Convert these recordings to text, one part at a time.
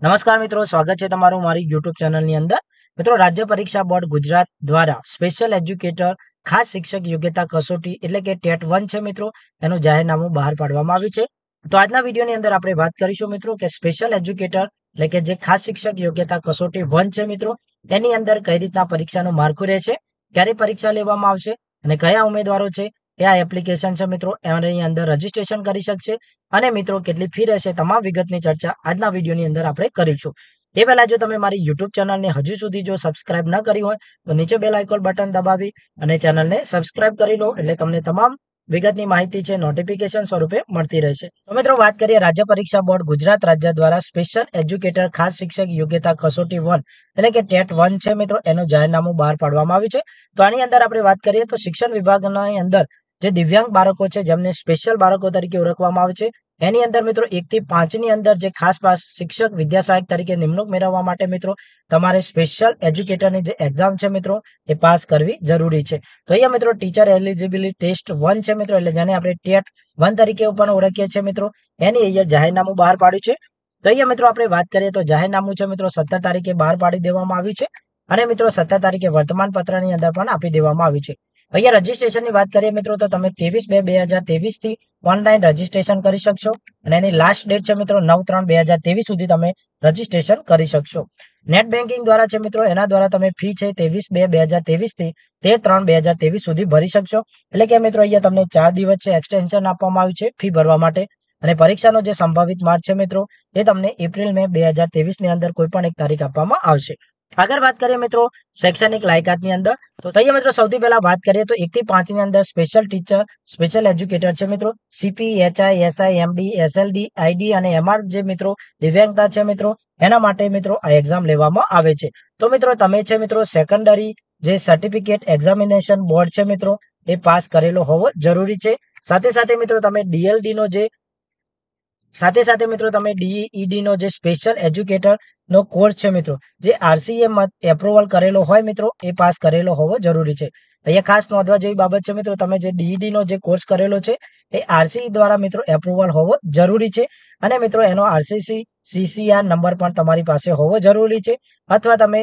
નમસ્કાર મિત્રો, સ્વાગત છે તમારું મારી યુટ્યુબ ચેનલની અંદર. મિત્રો, રાજ્ય પરીક્ષા બોર્ડ ગુજરાત દ્વારા સ્પેશિયલ એજ્યુકેટર ખાસ શિક્ષક યોગ્યતા કસોટી એટલે કે ટેટ 1 છે મિત્રો, એનું જાહેરનામું બહાર પાડવામાં આવ્યું છે. તો આજના વિડીયોની અંદર આપણે વાત કરીશું મિત્રો કે સ્પેશિયલ એજ્યુકેટર એટલે કે જે ખાસ શિક્ષક યોગ્યતા કસોટી 1 છે મિત્રો, એની અંદર કઈ રીતના પરીક્ષાનું માળખું રહેશે, ક્યારે પરીક્ષા લેવામાં આવશે અને કયા ઉમેદવારો છે એ આ એપ્લિકેશન છે મિત્રો એની અંદર રજીસ્ટ્રેશન કરી શકશે અને મિત્રો કેટલી ફી રહેશે, તમામ વિગતની ચર્ચા આજના વિડીયોની અંદર આપણે કરીશું. એ પહેલા જો તમે મારી યુટ્યુબ ચેનલને હજુ સુધી જો સબસ્ક્રાઇબ ન કરી હોય તો નીચે બેલ આઇકોન બટન દબાવી અને ચેનલને સબસ્ક્રાઇબ કરી લો, એટલે તમને તમામ વિગતની માહિતી છે નોટિફિકેશન સ્વરૂપે મળતી રહેશે. તો મિત્રો, વાત કરીએ રાજ્ય પરીક્ષા બોર્ડ ગુજરાત રાજ્ય દ્વારા સ્પેશિયલ એજ્યુકેટર ખાસ શિક્ષક યોગ્યતા કસોટી 1 એટલે કે ટેટ 1 છે મિત્રો, એનું જાહેરનામું બહાર પાડવામાં આવ્યું છે. તો આની અંદર આપણે વાત કરીએ તો શિક્ષણ વિભાગની અંદર જે દિવ્યાંગ બાળકો છે જેમને સ્પેશિયલ બાળકો તરીકે ઓળખવામાં આવે છે, એની અંદર મિત્રો 1 થી 5 ની અંદર જે ખાસ શિક્ષક વિદ્યા સહાયક તરીકે નિમણૂક મેળવવા માટે મિત્રો તમારે સ્પેશિયલ એજ્યુકેટરની જે એક્ઝામ છે મિત્રો એ પાસ કરવી જરૂરી છે. તો અહીંયા મિત્રો ટીચર એલિજિબિલિટી ટેસ્ટ 1 છે મિત્રો, એટલે જેને આપણે ટેટ 1 તરીકે પણ ઓળખીએ છીએ મિત્રો, એની અહીંયા જાહેરનામું બહાર પાડ્યું છે. તો અહીંયા મિત્રો આપણે વાત કરીએ તો જાહેરનામું છે મિત્રો 17 તારીખે બહાર પાડી દેવામાં આવ્યું છે અને મિત્રો 17 તારીખે વર્તમાન પત્રની અંદર પણ આપી દેવામાં આવ્યું છે. અહીંયા રજીસ્ટ્રેશનની વાત કરીએ મિત્રો તો તમે 23/2/2023 થી ઓનલાઈન રજીસ્ટ્રેશન કરી શકશો અને એની લાસ્ટ ડેટ છે મિત્રો 9/3/2023 સુધી તમે રજીસ્ટ્રેશન કરી શકશો. નેટ બેન્કિંગ દ્વારા છે મિત્રો, એના દ્વારા તમે ફી છે 23/2/2023 થી 13/3/2023 સુધી ભરી શકશો. એટલે કે મિત્રો અહીંયા તમને 4 દિવસ છે એક્સટેન્શન આપવામાં આવ્યું છે ફી ભરવા માટે અને પરીક્ષાનો જે સંભવિત માર્ચ છે મિત્રો એ તમને એપ્રિલ-મે 2023 ની અંદર કોઈ પણ એક તારીખ આપવામાં આવશે. આગળ વાત કરીએ મિત્રો શૈક્ષણિક લાયકાતની અંદર, તો અહીંયા મિત્રો સૌથી પહેલા વાત કરીએ તો 1 થી 5 ની અંદર સ્પેશિયલ ટીચર સ્પેશિયલ એજ્યુકેટર છે મિત્રો, CP, HI, SI, MD, SLD, ID અને MR જે મિત્રો દિવ્યાંગતા છે મિત્રો એના માટે મિત્રો આ એક્ઝામ લેવામાં આવે છે. તો મિત્રો તમે છે મિત્રો સેકન્ડરી જે સર્ટિફિકેટ એક્ઝામિનેશન બોર્ડ છે મિત્રો એ પાસ કરેલો હોવો જરૂરી છે. સાથે સાથે મિત્રો તમે DED નો જે સ્પેશિયલ એજ્યુકેટર નો કોર્સ છે મિત્રો, જે RCA એપ્રુવલ કરેલો હોય મિત્રો એ પાસ કરેલો હોવો જરૂરી છે. અહીંયા ખાસ નોંધવા જેવી બાબત છે મિત્રો, તમે જે DED નો જે કોર્સ કરેલો છે એ RCA દ્વારા મિત્રો એપ્રુવલ હોવો જરૂરી છે અને મિત્રો એનો RCC CCR નંબર પણ તમારી પાસે હોવો જરૂરી છે, અથવા તમે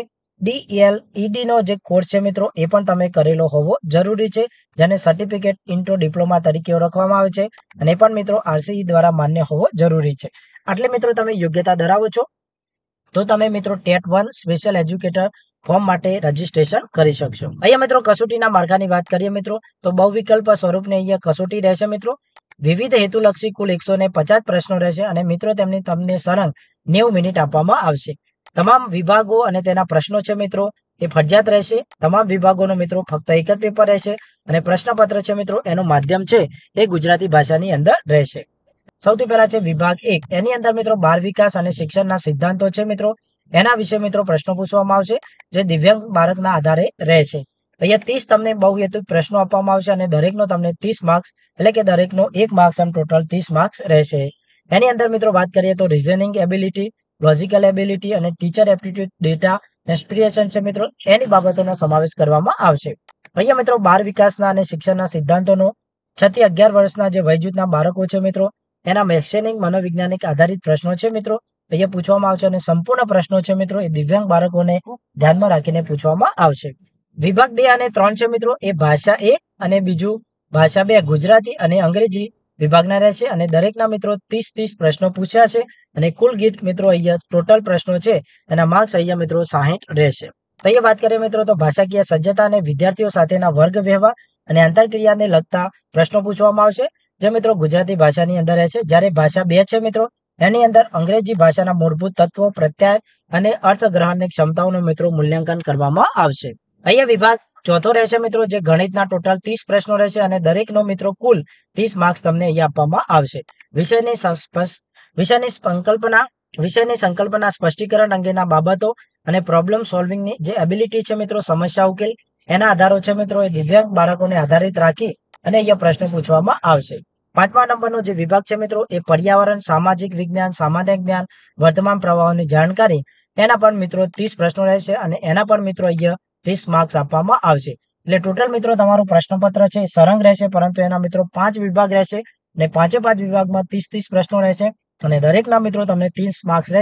DED નો જે કોર્સ છે મિત્રો એ પણ તમે કરેલો હોવો જરૂરી છે, જેને સર્ટિફિકેટ ઇન્ટો ડિપ્લોમા તરીકે ઓળખવામાં આવે છે અને પણ મિત્રો RCA દ્વારા માન્ય હોવો જરૂરી છે. આટલે મિત્રો તમે યોગ્યતા ધરાવો છો તો તમે મિત્રો ટેટ 1 સ્પેશિયલ એજ્યુકેટર ફોર્મ માટે રજીસ્ટ્રેશન કરી શકશો. અહીંયા મિત્રો કસોટીના માળખાની વાત કરીએ મિત્રો તો બહુવિકલ્પ સ્વરૂપની અહીંયા કસોટી રહેશે મિત્રો. વિવિધ હેતુલક્ષી કુલ 150 પ્રશ્નો રહેશે અને મિત્રો તમને સળંગ 90 મિનિટ આપવામાં આવશે. તમામ વિભાગો અને તેના પ્રશ્નો છે મિત્રો એ ફરજિયાત રહેશે. તમામ વિભાગોનો મિત્રો ફક્ત એક જ પેપર રહેશે અને પ્રશ્નપત્ર છે મિત્રો એનું માધ્યમ છે એ ગુજરાતી ભાષાની અંદર રહેશે. સૌથી પહેલા છે વિભાગ 1, એની અંદર મિત્રો બાળ વિકાસ અને શિક્ષણના સિદ્ધાંતો છે મિત્રો, એના વિશે મિત્રો પ્રશ્નો પૂછવામાં આવશે જે દિવ્યાંગ બાળકના આધારે રહેશે. અહીંયા 30 તમને બહુહેતુક પ્રશ્નો આપવામાં આવશે અને દરેકનો તમને 30 માર્ક્સ એટલે કે દરેકનો 1 માર્ક્સ એમ ટોટલ 30 માર્ક્સ રહેશે. એની અંદર મિત્રો વાત કરીએ તો રિઝનિંગ એબિલિટી, લોજિકલ એબિલિટી અને ટીચર એપ્ટિટ્યુડ, ડેટા એસ્પિરેશન છે મિત્રો, એની બાબતોનો સમાવેશ કરવામાં આવશે. અહીંયા મિત્રો બાળ વિકાસના અને શિક્ષણના સિદ્ધાંતોનો 6 થી 11 વર્ષના જે વયજૂથના બાળકો છે મિત્રો એના શૈક્ષણિક મનોવૈજ્ઞાનિક આધારિત પ્રશ્નો છે મિત્રો અહીંયા પૂછવામાં આવશે અને સંપૂર્ણ પ્રશ્નો છે મિત્રો એ દિવ્યાંગ બાળકોને ધ્યાનમાં રાખીને પૂછવામાં આવશે. વિભાગ 2 અને 3 છે મિત્રો એ ભાષા 1 અને બીજું ભાષા 2 ગુજરાતી અને અંગ્રેજી વિભાગના રહેશે અને દરેકના મિત્રો 30 પ્રશ્નો પૂછ્યા છે અને કુલ ગીત મિત્રો અહીંયા ટોટલ પ્રશ્નો છે એના માર્ક્સ અહીંયા મિત્રો 60 રહેશે. તો અહીંયા વાત કરીએ મિત્રો તો ભાષાકીય સજ્જતા અને વિદ્યાર્થીઓ સાથેના વર્ગ વ્યવહાર અને આંતરક્રિયાને લગતા પ્રશ્નો પૂછવામાં આવશે જે મિત્રો ગુજરાતી ભાષાની અંદર રહેશે. જ્યારે ભાષા 2 છે મિત્રો એની અંદર અંગ્રેજી ભાષાના મૂળભૂત તત્વો, પ્રત્યય અને અર્થગ્રહણની ક્ષમતાઓનું મિત્રો મૂલ્યાંકન કરવામાં આવશે. અહીંયા વિભાગ 4 રહેશે મિત્રો, જે ગણિતના ટોટલ 30 પ્રશ્નો રહેશે અને દરેકનો મિત્રો કુલ 30 માર્ક્સ તમને અહીંયા આપવામાં આવશે. વિષયની સંકલ્પના સ્પષ્ટીકરણ અંગેના બાબતો અને પ્રોબ્લેમ સોલ્વિંગની જે એબિલિટી છે મિત્રો, સમસ્યા ઉકેલ એના આધારો છે મિત્રો એ દિવ્યાંગ બાળકોને આધારિત રાખી અને અહીંયા પ્રશ્નો પૂછવામાં આવશે. 5મા નંબરનો જે વિભાગ છે મિત્રો એ પર્યાવરણ, સામાજિક વિજ્ઞાન, સામાન્ય જ્ઞાન, વર્તમાન પ્રવાહોની જાણકારી, એના પણ મિત્રો 30 પ્રશ્નો રહેશે અને એના પણ મિત્રો અહીંયા 30 માર્ક્સ આપવામાં આવશે. એટલે ટોટલ મિત્રો તમારું પ્રશ્નપત્ર છે સળંગ રહેશે, પરંતુ એના મિત્રો 5 વિભાગ રહેશે અને 5 વિભાગમાં 30 પ્રશ્નો રહેશે અને દરેકના મિત્રો તમને 30 માર્ક્સ રહેશે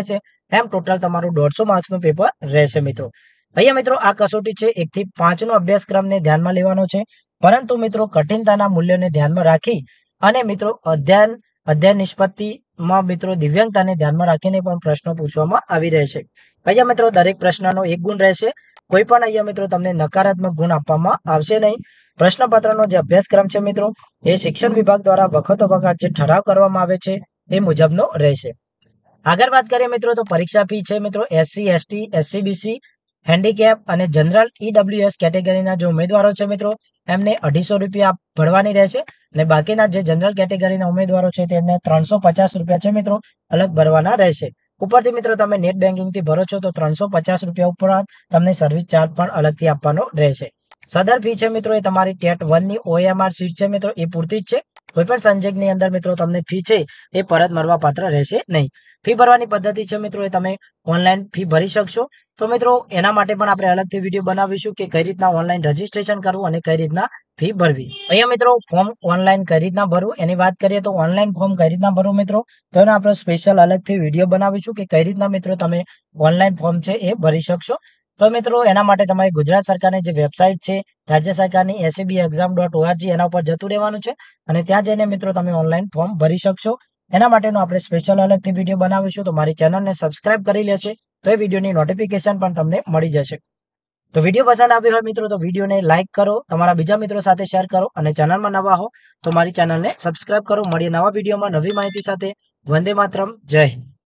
એમ ટોટલ તમારું 150 માર્ક્સનું પેપર રહેશે મિત્રો. અહીંયા મિત્રો આ કસોટી છે 1 થી 5 નો અભ્યાસક્રમને ધ્યાનમાં લેવાનો છે, પરંતુ મિત્રો કઠિનતાના મૂલ્યોને ધ્યાનમાં રાખી અને મિત્રો અધ્યયન નિષ્પત્તિમાં મિત્રો દિવ્યાંગતાને ધ્યાનમાં રાખીને પણ પ્રશ્નો પૂછવામાં આવી રહેશે. અહીંયા મિત્રો દરેક પ્રશ્નનો 1 ગુણ રહેશે. કોઈ પણ અહીંયા મિત્રો તમને નકારાત્મક ગુણ આપવામાં આવશે નહીં. પ્રશ્નપત્રનો જે અભ્યાસક્રમ છે મિત્રો એ શિક્ષણ વિભાગ દ્વારા વખતો વખત જે ઠરાવ કરવામાં આવે છે એ મુજબનો રહેશે. આગળ વાત કરીએ મિત્રો તો પરીક્ષા ફી છે મિત્રો SC, ST, SC, BC, handicap અને જનરલ EWS કેટેગરીના જે ઉમેદવારો છે મિત્રો એમને 250 રૂપિયા ભરવાની રહેશે અને બાકીના જે જનરલ કેટેગરીના ઉમેદવારો છે તેમને 350 રૂપિયા છે મિત્રો અલગ ભરવાના રહેશે. ઉપરથી મિત્રો તમે નેટ બેન્કિંગથી ભરો છો તો 350 રૂપિયા ઉપરાંત તમને સર્વિસ ચાર્જ પણ અલગથી આપવાનો રહેશે. સદર ફી છે મિત્રો એ તમારી ટેટ 1 ની OMR સીટ છે મિત્રો એ પૂરતી જ છે. કોઈ પણ સંજોગની અંદર મિત્રો તમને ફી છે એ પરત મળવા પાત્ર રહેશે નહીં. ફી ભરવાની પદ્ધતિ છે મિત્રો એ તમે ઓનલાઈન ફી ભરી શકશો. તો મિત્રો એના માટે પણ આપણે અલગથી વિડીયો બનાવીશું કે કઈ રીતના ઓનલાઈન રજીસ્ટ્રેશન કરવું અને કઈ રીતના ફી ભરવી. અહીંયા મિત્રો ફોર્મ ઓનલાઈન કઈ રીતના ભરવું એની વાત કરીએ તો ઓનલાઈન ફોર્મ કઈ રીતના ભરવું મિત્રો તો એનો આપણે સ્પેશિયલ અલગથી વિડીયો બનાવીશું કે કઈ રીતના મિત્રો તમે ઓનલાઈન ફોર્મ છે એ ભરી શકશો. તો મિત્રો એના માટે તમારે ગુજરાત સરકારની જે વેબસાઇટ છે રાજ્ય સરકારની SEBexam.org એના ઉપર જતું રહેવાનું છે અને ત્યાં જઈને મિત્રો તમે ઓનલાઈન ફોર્મ ભરી શકશો. એના માટેનો આપણે સ્પેશિયલ અલગથી વિડીયો બનાવીશું. તો મારી ચેનલને સબસ્ક્રાઇબ કરી લેશે તો એ વિડીયોની નોટિફિકેશન પણ તમને મળી જશે. તો વિડીયો પસંદ આવ્યો હોય મિત્રો તો વિડીયોને લાઇક કરો, તમારા બીજા મિત્રો સાથે શેર કરો અને ચેનલમાં નવા હો તો મારી ચેનલને સબસ્ક્રાઇબ કરો. મળીએ નવા વિડીયોમાં નવી માહિતી સાથે. વંદે માતરમ. જય હિન્દ.